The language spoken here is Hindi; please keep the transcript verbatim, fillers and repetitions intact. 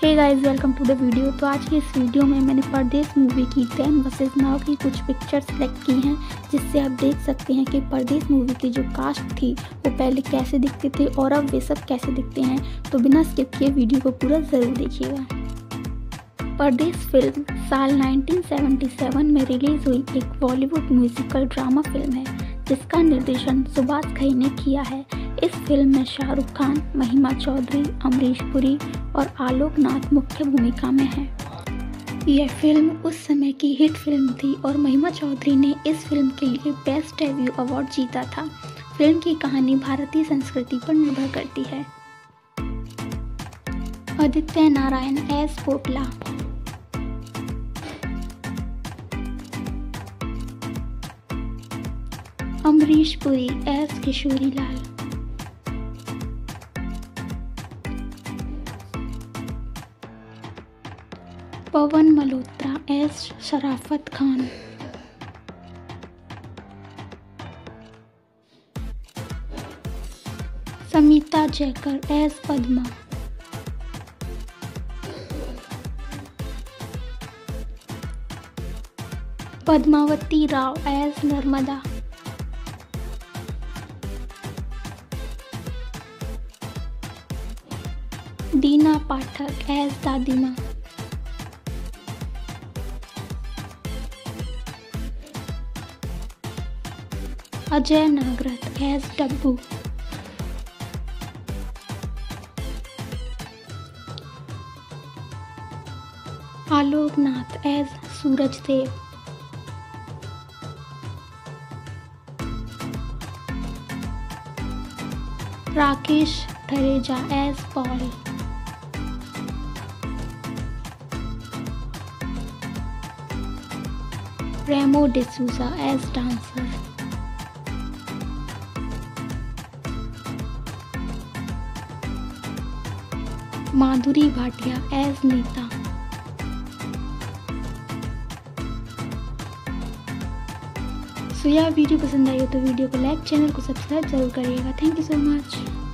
Hey guys, welcome to the video. तो आज की इस वीडियो में मैंने परदेस मूवी की टेन वर्सेस नाउ की कुछ पिक्चर सेलेक्ट की हैं, जिससे आप देख सकते हैं कि परदेस मूवी की जो कास्ट थी वो पहले कैसे दिखते थे और अब वे सब कैसे दिखते हैं। तो बिना स्किप किए वीडियो को पूरा ज़रूर देखिएगा। परदेस फिल्म साल नाइनटीन सेवेंटी सेवन में रिलीज़ हुई एक बॉलीवुड म्यूजिकल ड्रामा फिल्म है, जिसका निर्देशन सुभाष घई ने किया है। इस फिल्म में शाहरुख खान, महिमा चौधरी, अमरीश पुरी और आलोक नाथ मुख्य भूमिका में हैं। यह फिल्म उस समय की हिट फिल्म थी और महिमा चौधरी ने इस फिल्म के लिए बेस्ट डेब्यू अवार्ड जीता था। फिल्म की कहानी भारतीय संस्कृति पर निर्भर करती है। Aditya Narayan as Potla, Amrish Puri as Kishori Lal, Pawan Malhotra as Sharafat Khan, Samita Jaykar as Padma, Padmavati Rao as Narmada, Dina Pathak as Dadima, Ajay Nagrath as Dabbu, Alok Nath as Suraj Dev, Rakesh Thareja as Paul, Remo D'Souza as dancer, Madhuri Bhatia as Neeta. So यह वीडियो पसंद आई हो तो वीडियो को लाइक, चैनल को सब्सक्राइब जरूर करिएगा। Thank you so much.